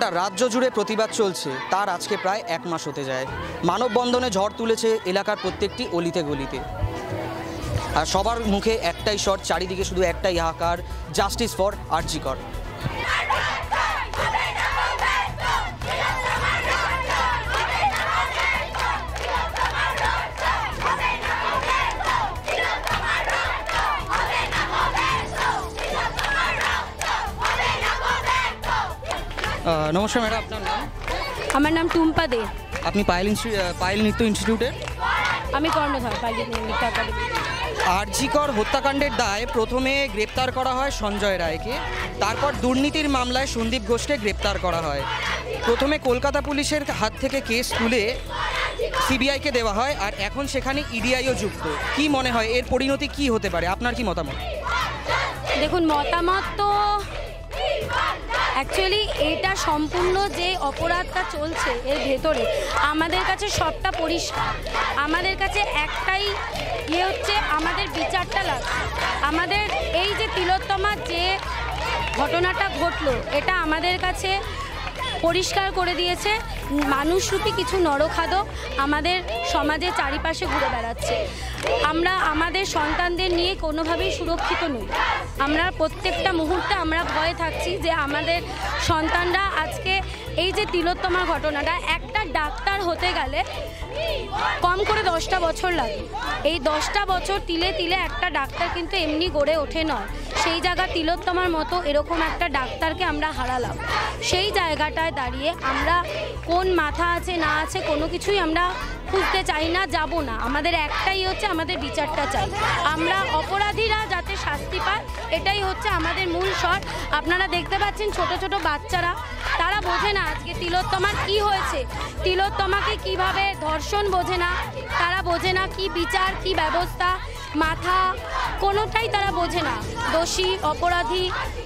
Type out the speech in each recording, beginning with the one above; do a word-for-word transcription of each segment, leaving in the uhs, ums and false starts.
রাজ্য জুড়ে প্রতিবাদ চলছে, তার আজকে প্রায় এক মাস হতে যায়। মানববন্ধনে ঝড় তুলেছে এলাকার প্রত্যেকটি অলিতে গলিতে, আর সবার মুখে একটাই স্বর, চারিদিকে শুধু একটাই হাহাকার, জাস্টিস ফর আর জি কর। নমস্কার ম্যাডাম, আপনার নাম? আমার নাম টুম্পা দে। আপনি পায়েল পায়েল নৃত্য ইনস্টিটিউটের? আমি কর্ণধার পায়েল নৃত্য একাডেমি। আর জি কর হত্যাকাণ্ডের দায়ে প্রথমে গ্রেপ্তার করা হয় সঞ্জয় রায়কে, তারপর দুর্নীতির মামলায় সন্দীপ ঘোষকে গ্রেপ্তার করা হয়। প্রথমে কলকাতা পুলিশের হাত থেকে কেস তুলে সিবিআইকে দেওয়া হয়, আর এখন সেখানে ইডিআইও যুক্ত। কি মনে হয় এর পরিণতি কি হতে পারে? আপনার কি মতামত? দেখুন, মতামত তো অ্যাকচুয়ালি এইটা সম্পূর্ণ যে অপরাধটা চলছে এর ভেতরে আমাদের কাছে সবটা পরিষ্কার। আমাদের কাছে একটাই ইয়ে হচ্ছে, আমাদের বিচারটা লাগবে। আমাদের এই যে তিলোত্তমার যে ঘটনাটা ঘটলো, এটা আমাদের কাছে পরিষ্কার করে দিয়েছে মানুষরূপী কিছু নরখাদক আমাদের সমাজের চারিপাশে ঘুরে বেড়াচ্ছে। আমরা আমাদের সন্তানদের নিয়ে কোনোভাবেই সুরক্ষিত নই। আমরা প্রত্যেকটা মুহূর্তে আমরা ভয়ে থাকছি যে আমাদের সন্তানরা আজকে এই যে তিলোত্তমা ঘটনাটা, একটা ডাক্তার হতে গেলে কম করে দশটা বছর লাগে। এই দশটা বছর তিলে তিলে একটা ডাক্তার কিন্তু এমনি গড়ে ওঠে নয়। সেই জায়গা তিলোত্তমার মতো এরকম একটা ডাক্তারকে আমরা হারালাম। সেই জায়গাটায় দাঁড়িয়ে আমরা কোন মাথা আছে না আছে কোনো কিছুই আমরা খুঁজতে চাই না, যাব না। আমাদের একটাই হচ্ছে, আমাদের বিচারটা চাই। আমরা অপরাধীরা যাতে শাস্তি পায়, এটাই হচ্ছে আমাদের মূল স্বর। আপনারা দেখতে পাচ্ছেন ছোট ছোট বাচ্চারা, তারা বোঝে না আজকে তিলোত্তমার কি হয়েছে, তিলোত্তমাকে কিভাবে ধর্ষণ বোঝে না, তারা বোঝে না কি বিচার, কি ব্যবস্থা, মাথা কোনোটাই তারা বোঝে না। দোষী অপরাধী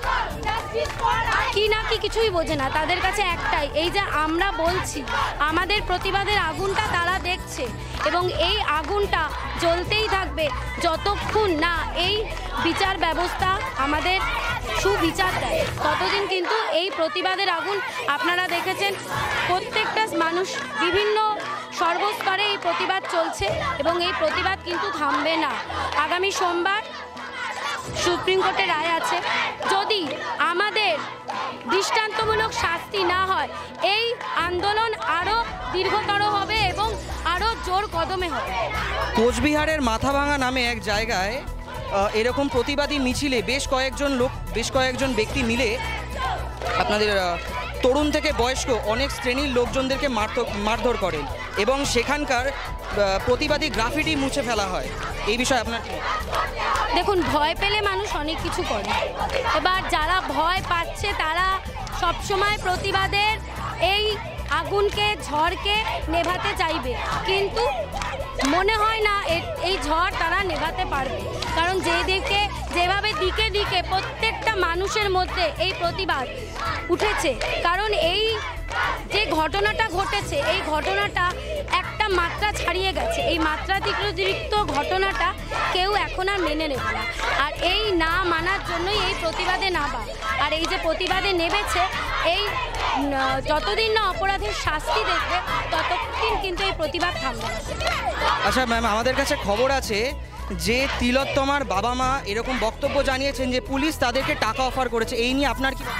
কি না কি কিছুই বোঝে না। তাদের কাছে একটাই, এই যে আমরা বলছি, আমাদের প্রতিবাদের আগুনটা তারা দেখছে, এবং এই আগুনটা জ্বলতেই থাকবে যতক্ষণ না এই বিচার ব্যবস্থা আমাদের সুবিচার দেয়, ততদিন কিন্তু এই প্রতিবাদের আগুন আপনারা দেখেছেন প্রত্যেকটা মানুষ বিভিন্ন সর্বস্তরে এই প্রতিবাদ চলছে, এবং এই প্রতিবাদ কিন্তু থামবে না। আগামী সোমবার সুপ্রিম কোর্টে রায় আছে। যদি আমাদের দৃষ্টান্তমূলক শাস্তি না হয়, এই আন্দোলন আরও দীর্ঘতর হবে এবং আরও জোর কদমে হবে। কোচবিহারের মাথাভাঙা নামে এক জায়গায় এরকম প্রতিবাদী মিছিলে বেশ কয়েকজন লোক বেশ কয়েকজন ব্যক্তি মিলে আপনাদের তরুণ থেকে বয়স্ক অনেক শ্রেণীর লোকজনদেরকে মারধর করেন, এবং সেখানকার প্রতিবাদী গ্রাফিটি মুছে ফেলা হয়। এই বিষয়ে আপনার কি? দেখুন, ভয় পেলে মানুষ অনেক কিছু করে। এবার যারা ভয় পাচ্ছে তারা সবসময় প্রতিবাদের এই আগুনকে, ঝড়কে নেভাতে চাইবে, কিন্তু মনে হয় না এই ঝড় তারা নেভাতে পারবে। কারণ যেদিকে যেভাবে দিকে দিকে প্রত্যেকটা মানুষের মধ্যে এই প্রতিবাদ উঠেছে, কারণ এই যে ঘটনাটা ঘটেছে, এই ঘটনাটা একটা মাত্রা ছাড়িয়ে গেছে। এই মাত্রাতিরিক্ত ঘটনাটা কেউ এখন আর মেনে নেবে না, আর এই না মানার জন্যই এই প্রতিবাদে নামা। আর এই যে প্রতিবাদে নেমেছে, এই যতদিন না অপরাধের শাস্তি দেখবে ততদিন কিন্তু এই প্রতিবাদ থামবে না। আচ্ছা ম্যাম, আমাদের কাছে খবর আছে যে তিলোত্তমার বাবা মা এরকম বক্তব্য জানিয়েছেন যে পুলিশ তাদেরকে টাকা অফার করেছে, এই নিয়ে আপনার কি?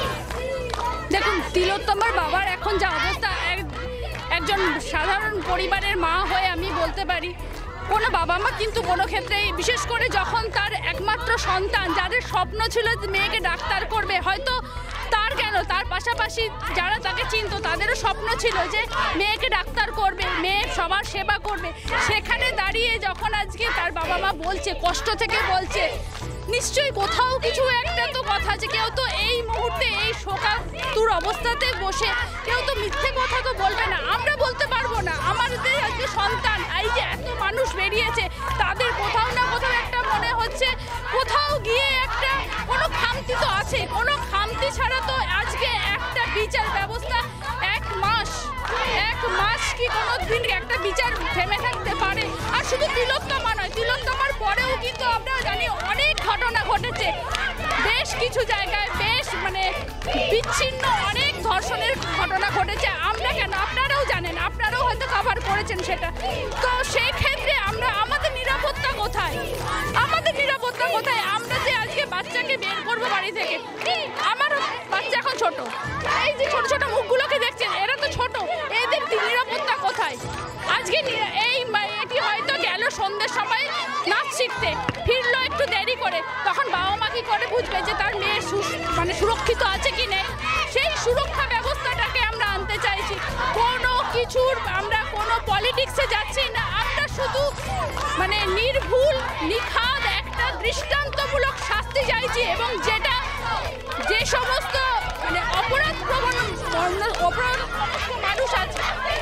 দেখুন, তিলোত্তমার বাবার এখন যা অবস্থা, একজন সাধারণ পরিবারের মা হয়ে আমি বলতে পারি, কোনো বাবা মা কিন্তু কোনো ক্ষেত্রেই, বিশেষ করে যখন তার একমাত্র সন্তান, যাদের স্বপ্ন ছিল মেয়েকে ডাক্তার করবে, হয়তো তার কেন তার পাশাপাশি যারা তাকে চিনত তাদেরও স্বপ্ন ছিল যে মেয়েকে ডাক্তার করবে, মেয়ে সবার সেবা করবে, সেখানে দাঁড়িয়ে যখন আজকে তার বাবা মা বলছে, কষ্ট থেকে বলছে, নিশ্চয়ই কোথাও কিছু একটা তো কথা আছে। কেউ তো এই মুহূর্তে এই শোকাতুর অবস্থাতে বসে কেউ তো মিথ্যে কথা তো বলবে না। আমরা বলতে পারবো না, আমাদের আজকে সন্তান, এই যে এত মানুষ বেরিয়েছে, তাদের কোথাও না কোথাও একটা মনে হচ্ছে কোথাও গিয়ে একটা কোনো খামতি তো আছে। কোনো খামতি ছাড়া তো আজকে একটা বিচার ব্যবস্থা এক মাস এক মাস কি কোনো দিন একটা বিচার থেমে থাকতে পারে? আর শুধু তিলোত্তমা নয়, তিলোত্তমার পরেও কিন্তু আমরা জানি অনেক ঘটনা ঘটেছে বেশ কিছু জায়গায়, বেশ মানে বিচ্ছিন্ন অনেক ধর্ষণের ঘটনা ঘটেছে, আমরা কেন, আপনারাও জানেন, আপনারাও হয়তো কভার করেছেন সেটা। তো সেই ক্ষেত্রে আমরা আমাদের নিরাপত্তা কোথায়, আমাদের নিরাপত্তা কোথায়? আমরা যে আজকে বাচ্চাকে বের করবো বাড়ি থেকে, আমার বাচ্চা এখন ছোট, এই যে ছোট ছোট মুখগুলোকে দেখছেন এরা তো ছোট, এদের নিরাপত্তা কোথায়? আজকে এই এটি হয়তো গেল সন্ধ্যের সময় নাচ শিখতে, ফিরলো একটু দেরি করে, তখন বাবা মা কি করে বুঝবে যে তার মেয়ে মানে সুরক্ষিত আছে কি নেই? সেই সুরক্ষা ব্যবস্থাটাকে আমরা আনতে চাইছি। কোনো কিছুর আমরা কোনো পলিটিক্সে যাচ্ছি না, আমরা শুধু মানে নির্ভুল নিখাদ একটা দৃষ্টান্তমূলক শাস্তি চাইছি, এবং যেটা যে সমস্ত মানে অপরাধ প্রবণ অপরাধ মানুষ আছে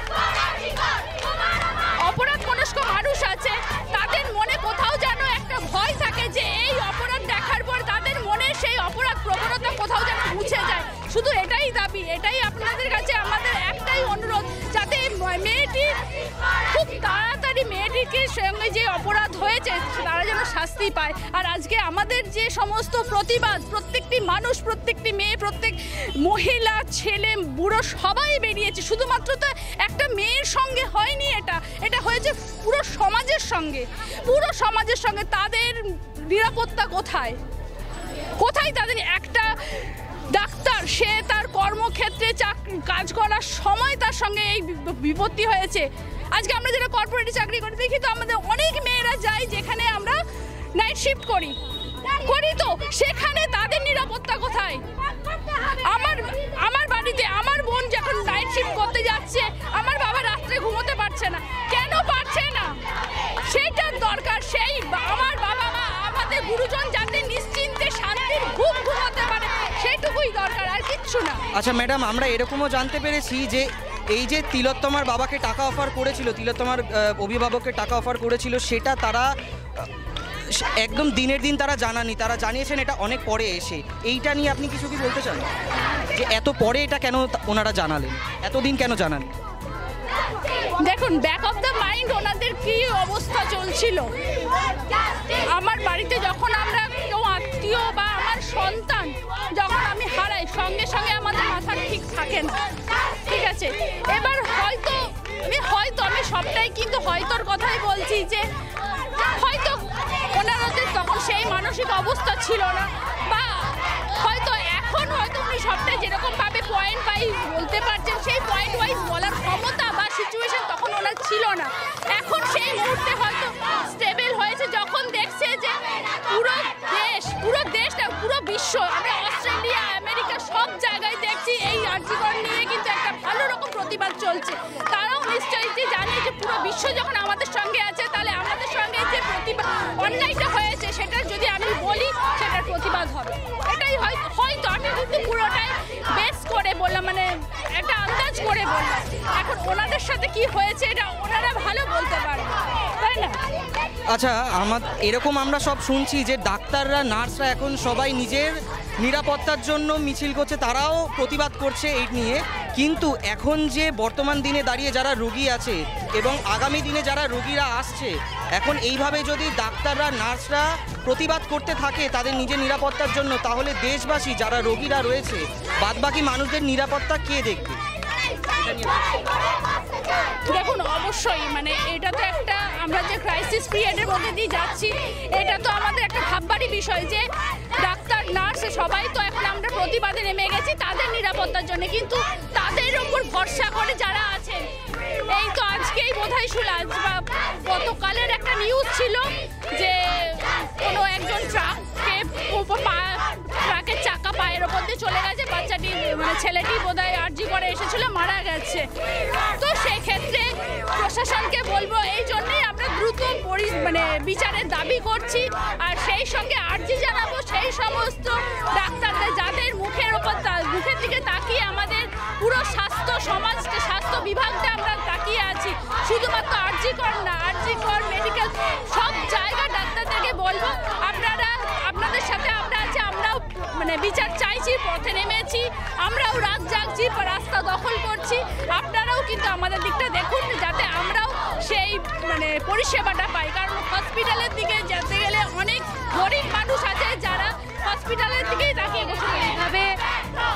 অপরাধ মনস্ক মানুষ আছে তাদের মনে কোথাও যেন একটা ভয় থাকে যে এই অপরাধ দেখার পর তাদের মনে সেই অপরাধ প্রবণতা কোথাও যেন মুছে যায়। শুধু এটাই দাবি, এটাই আপনাদের কাছে আমাদের একটাই অনুরোধ, যাতে মেয়েটি খুব তাড়াতাড়ি মেয়েটিকে সঙ্গে যে অপরাধ হয়েছে তারা যেন শাস্তি পায়। আর আজকে আমাদের যে সমস্ত প্রতিবাদ, প্রত্যেকটি মানুষ, প্রত্যেকটি মেয়ে, প্রত্যেক মহিলা, ছেলে, বুড়ো সবাই বেরিয়েছে, শুধুমাত্র তো একটা মেয়ের সঙ্গে হয়নি, এটা এটা হয়েছে পুরো সমাজের সঙ্গে, পুরো সমাজের সঙ্গে। তাদের নিরাপত্তা কোথায়, কোথায় তাদের? একটা ডাক্তার, সে তার কর্মক্ষেত্রে কাজ করার সময় তার সঙ্গে এই বিপত্তি হয়েছে। আজকে আমরা যারা কর্পোরেটে চাকরি করি দেখি তো আমাদের অনেক মেয়েরা যায় যেখানে আমরা নাইট শিফট করি করি তো সেখানে তাদের নিরাপত্তা কোথায়? আমার আমার বাড়িতে আমার বোন যখন নাইট শিফট করতে যাচ্ছে, আমার বাবা রাত্রে ঘুমোতে পারছে না, কেন পারছে না? সেইটার দরকার। সেই আমার বাবা মা, আমাদের গুরুজন যাতে নিশ্চিন্তে শান্তির ঘুম ঘুমাতে পারে, সেইটুকুই দরকার, আর কিচ্ছু না। আচ্ছা ম্যাডাম, আমরা এরকমও জানতে পেরেছি যে এই যে তিলোত্তমার বাবাকে টাকা অফার করেছিল, তিলোত্তমার অভিভাবককে টাকা অফার করেছিল, সেটা তারা একদম দিনের দিন তারা জানানি, তারা জানিয়েছেন এটা অনেক পরে এসে। এইটা নিয়ে আপনি কিছু কি বলতে চান, যে এত পরে এটা কেন ওনারা জানালেন, এতদিন কেন জানান? দেখুন, ব্যাক অফ দ্য মাইন্ড ওনাদের কি অবস্থা চলছিল। আমার বাড়িতে যখন আমরা কেউ আত্মীয় বা আমার সন্তান যখন আমি হারাই, সঙ্গে সঙ্গে আমাদের মাথা ঠিক থাকে না, ঠিক আছে? এবার হয়তো আমি হয়তো আমি সবটাই কিন্তু হয়তোর কথাই বলছি, যে হয়তো ওনাদের তখন সেই মানসিক অবস্থা ছিল না, বা হয়তো এখন হয়তো উনি সবটাই যেরকমভাবে পয়েন্ট ওয়াইজ বলতে পারছেন, সেই পয়েন্ট ওয়াইজ বলার ক্ষমতা বা সিচুয়েশন তখন ওনার ছিল না। এখন সেই মুহূর্তে হয়তো স্টেবল হয়েছে, যখন দেখছে যে পুরো দেশ, পুরো দেশটা, পুরো বিশ্ব, আমরা অস্ট্রেলিয়া, আমেরিকা সব জায়গায় দেখছি এই আর্জিকর নিয়ে কিন্তু একটা ভালো রকম প্রতিবাদ চলছে। তারাও নিশ্চয়ই জানে যে পুরো বিশ্ব যখন আমাদের সঙ্গে আছে, তাহলে আমাদের সঙ্গে যে প্রতিবাদ অন্যায়টা হয়েছে সেটা যদি আমি বলি সেটার প্রতিবাদ হবে। এটাই হয়তো হয়তো আমি কিন্তু পুরোটাই বেস করে বললাম, মানে একটা আন্দাজ করে বললাম। এখন ওনাদের সাথে কি হয়েছে এটা ওনারা ভালো বলতে পারবে, তাই না? আচ্ছা, আমার এরকম আমরা সব শুনছি যে ডাক্তাররা, নার্সরা এখন সবাই নিজের নিরাপত্তার জন্য মিছিল করছে, তারাও প্রতিবাদ করছে এই নিয়ে, কিন্তু এখন যে বর্তমান দিনে দাঁড়িয়ে যারা রোগী আছে এবং আগামী দিনে যারা রোগীরা আসছে, এখন এইভাবে যদি ডাক্তাররা, নার্সরা প্রতিবাদ করতে থাকে তাদের নিজের নিরাপত্তার জন্য, তাহলে দেশবাসী যারা রোগীরা রয়েছে বাদবাকি মানুষদের নিরাপত্তা কে দেখবে? দেখুন, অবশ্যই মানে এটা তো একটা, আমরা যে ক্রাইসিস পিরিয়ডের মধ্যে দিয়ে যাচ্ছি, এটা তো আমাদের একটা ভাববারই বিষয় যে ডাক্তার, নার্স সবাই তো এখন আমরা প্রতিবাদে নেমে গেছি তাদের নিরাপত্তার জন্য, কিন্তু তাদের উপর ভরসা করে যারা আছেন, এই তো আজকেই বোধহয় শুনলাম বা গতকালের একটা নিউজ ছিল যে কোনো একজন ট্রাককে ট্রাকের চাকা পায়ের ওপর দিয়ে চলে গেছে, বাচ্চাটি মানে ছেলেটি বোধহয় আরজি করে এসেছিল, মারা গেছে। তো সেই ক্ষেত্রে প্রশাসনকে বলবো, এই জন্যই আমরা দ্রুত মানে বিচারের দাবি করছি, আর সেই সঙ্গে আরজি জানাবো সেই সমস্ত ডাক্তারদের যাদের মুখের ওপর মুখের দিকে তাকিয়ে আমাদের পুরো স্বাস্থ্য সমাজটা, স্বাস্থ্য বিভাগটা আমরা তাকিয়ে আছি। শুধুমাত্র আরজি কর না, আরজি কর মেডিকেল সব জায়গা ডাক্তারদেরকে বলবো, আপনারা আপনাদের সাথে আমরা আছি, আমরাও মানে বিচার চাইছি, পথে নেমেছি, আমরাও রাত জাগছি, রাস্তা দখল করছি, আপনারাও কিন্তু আমাদের দিকটা দেখুন যাতে আমরাও সেই মানে পরিষেবাটা পাই। কারণ হসপিটালের দিকে যেতে গেলে অনেক গরিব মানুষ আছে যারা হসপিটালের দিকেই তাকিয়ে বসে, এইভাবে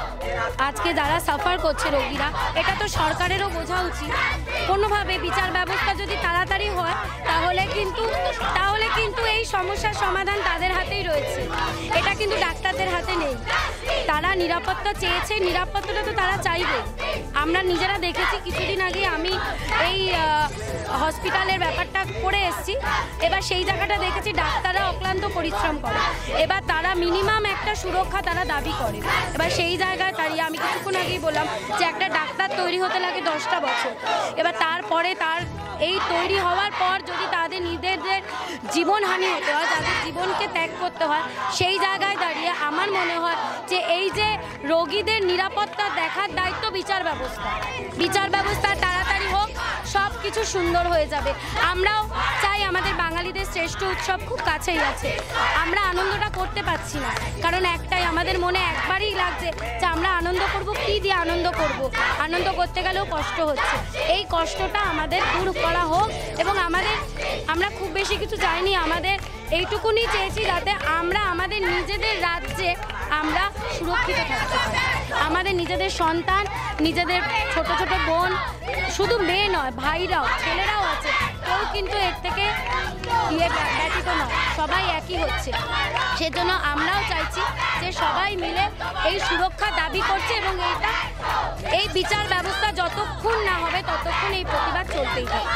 আজকে যারা সাফার করছে রোগীরা, এটা তো সরকারেরও বোঝা উচিত। কোনোভাবে বিচার ব্যবস্থা যদি তাড়াতাড়ি হয় তাহলে কিন্তু তাহলে কিন্তু এই সমস্যার সমাধান তাদের হাতেই রয়েছে, এটা কিন্তু ডাক্তারদের হাতে নেই। তারা নিরাপত্তা চেয়েছে, নিরাপত্তাটা তো তারা চাইবে। আমরা নিজেরা দেখেছি, কিছুদিন আগে আমি এই হসপিটালের ব্যাপারটা করে এসেছি, এবার সেই জায়গাটা দেখেছি ডাক্তাররা অক্লান্ত পরিশ্রম করে, এবার তারা মিনিমাম একটা সুরক্ষা তারা দাবি করে। এবার সেই জায়গায় দাঁড়িয়ে আমি কিছুক্ষণ আগেই বললাম যে একটা ডাক্তার তৈরি হতে লাগে দশটা বছর, এবার তারপরে তার এই তৈরি হওয়ার পর যদি তাদের নিজেদের জীবনহানি হতে হয়, তাদের জীবনকে ত্যাগ করতে হয়, সেই জায়গায় দাঁড়িয়ে আমার মনে হয় যে এই যে রোগীদের নিরাপত্তা দেখার দায়িত্ব বিচার ব্যবস্থা, বিচার ব্যবস্থা তাড়াতাড়ি হোক, সব কিছু সুন্দর হয়ে যাবে। আমরাও চাই, আমাদের বাঙালিদের শ্রেষ্ঠ উৎসব খুব কাছেই আছে, আমরা আনন্দটা করতে পারছি না, কারণ একটাই আমাদের মনে একবারই লাগছে যে আমরা আনন্দ করব, কী দিয়ে আনন্দ করব, আনন্দ করতে গেলেও কষ্ট হচ্ছে। এই কষ্টটা আমাদের দূর করা হোক এবং আমাদের আমরা খুব বেশি কিছু চাইনি, আমাদের এইটুকুনি চেয়েছি যাতে আমরা আমাদের নিজেদের রাজ্যে আমরা সুরক্ষিত থাকতে পারি। আমাদের নিজেদের সন্তান, নিজেদের ছোট ছোট বোন, শুধু মেয়ে নয়, ভাইরাও, ছেলেরাও আছে, কেউ কিন্তু এর থেকে ইয়ে ব্যতীত নয়, সবাই একই হচ্ছে। সেজন্য আমরাও চাইছি যে সবাই মিলে এই সুরক্ষা দাবি করছে এবং এইটা এই বিচার ব্যবস্থা যতক্ষণ না হবে ততক্ষণ এই প্রতিবাদ চলতেই থাকবে।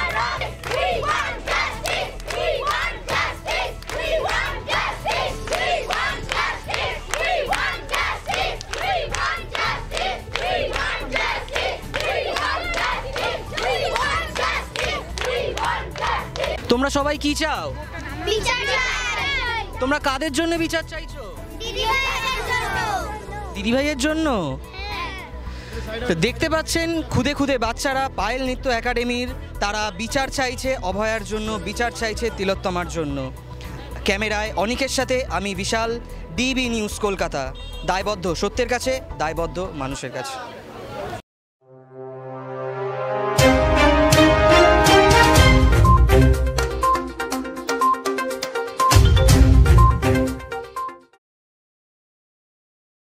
তোমরা সবাই কি চাও? বিচার চাই। তোমরা কাদের জন্য বিচার চাইছো? দিদিভাইয়ের জন্য। দিদিভাইয়ের জন্য? তো দেখতে পাচ্ছেন খুদে খুদে বাচ্চারা পায়েল নৃত্য একাডেমির, তারা বিচার চাইছে অভয়ার জন্য, বিচার চাইছে তিলোত্তমার জন্য। ক্যামেরায় অনিকের সাথে আমি বিশাল, ডিবি নিউজ কলকাতা। দায়বদ্ধ সত্যের কাছে, দায়বদ্ধ মানুষের কাছে।